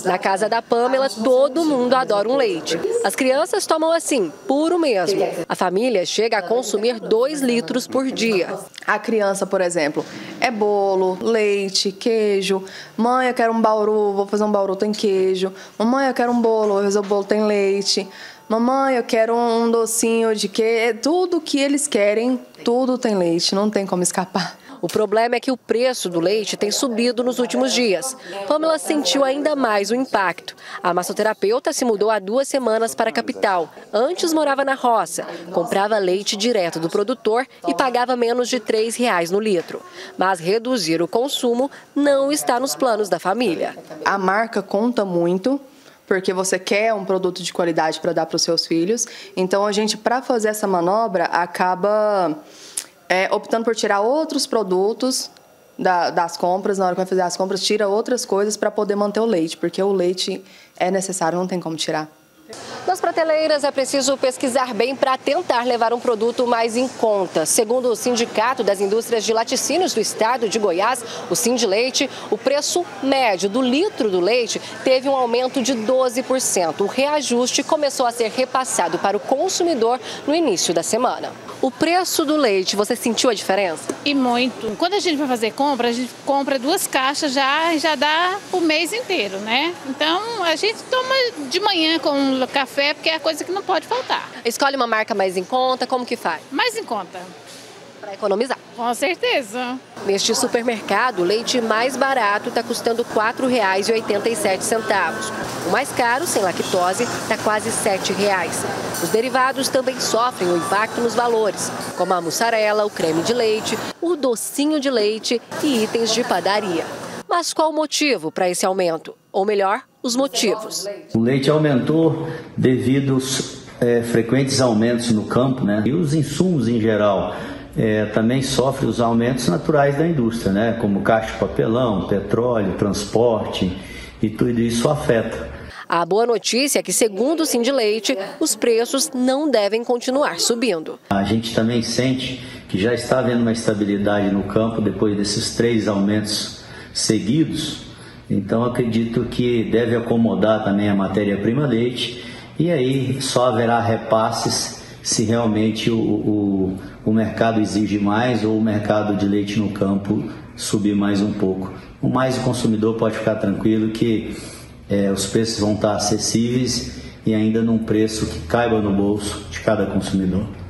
Na casa da Pamela, todo mundo adora um leite. As crianças tomam assim, puro mesmo. A família chega a consumir 2 litros por dia. A criança, por exemplo, é bolo, leite, queijo. Mãe, eu quero um bauru, vou fazer um bauru, tem queijo. Mamãe, eu quero um bolo, vou fazer o bolo, tem leite. Mamãe, eu quero um docinho de queijo. Tudo que eles querem, tudo tem leite, não tem como escapar. O problema é que o preço do leite tem subido nos últimos dias. Pamela sentiu ainda mais o impacto. A massoterapeuta se mudou há 2 semanas para a capital. Antes morava na roça, comprava leite direto do produtor e pagava menos de R$ 3,00 no litro. Mas reduzir o consumo não está nos planos da família. A marca conta muito, porque você quer um produto de qualidade para dar para os seus filhos. Então, a gente, para fazer essa manobra, acaba optando por tirar outros produtos das compras. Na hora que vai fazer as compras, tira outras coisas para poder manter o leite, porque o leite é necessário, não tem como tirar. Nas prateleiras é preciso pesquisar bem para tentar levar um produto mais em conta. Segundo o Sindicato das Indústrias de Laticínios do Estado de Goiás, o Sindileite, o preço médio do litro do leite teve um aumento de 12%. O reajuste começou a ser repassado para o consumidor no início da semana. O preço do leite, você sentiu a diferença? E muito. Quando a gente vai fazer compra, a gente compra 2 caixas já dá o mês inteiro, né? Então a gente toma de manhã com café, porque é a coisa que não pode faltar. Escolhe uma marca mais em conta, como que faz? Mais em conta. Para economizar. Com certeza. Neste supermercado, o leite mais barato está custando R$ 4,87. O mais caro, sem lactose, está quase R$ 7,00. Os derivados também sofrem o impacto nos valores, como a mussarela, o creme de leite, o docinho de leite e itens de padaria. Mas qual o motivo para esse aumento? Ou melhor, os motivos. O leite aumentou devido aos frequentes aumentos no campo, né? E os insumos em geral também sofrem os aumentos naturais da indústria, né? Como caixa de papelão, petróleo, transporte, e tudo isso afeta. A boa notícia é que, segundo o Sindileite, os preços não devem continuar subindo. A gente também sente que já está havendo uma estabilidade no campo depois desses 3 aumentos seguidos. Então, acredito que deve acomodar também a matéria-prima leite, e aí só haverá repasses se realmente o mercado exige mais ou o mercado de leite no campo subir mais um pouco. Mas o consumidor pode ficar tranquilo que os preços vão estar acessíveis e ainda num preço que caiba no bolso de cada consumidor.